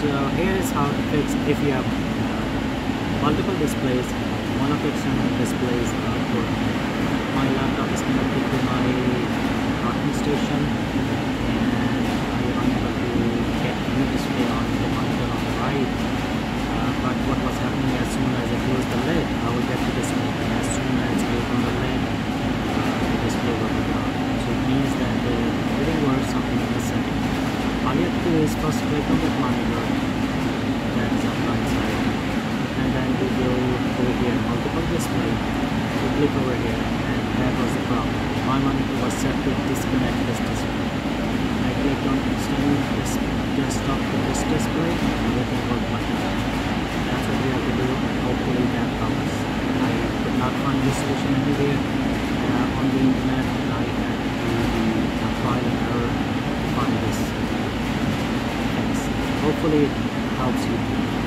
So here is how to fix if you have multiple displays. One of the external displays for my laptop is connected to my docking station, and I am unable to get any display on the monitor on the right. But what was happening, as soon as I close the lid, I will get the display, and as soon as I open the lid, the display will be gone. So it means that everything works, something is missing. All you have to do is first click on the monitor that is on the right side, and then you go over here, multiple display, you click over here, and that was the problem. My monitor was set to disconnect this display. I clicked on external desktop to this display, and everything worked like that. That's what we have to do, and hopefully that helps. I could not find this solution anywhere on the internet, and I had to do the trial and error to find this. Thanks. Hopefully it helps you.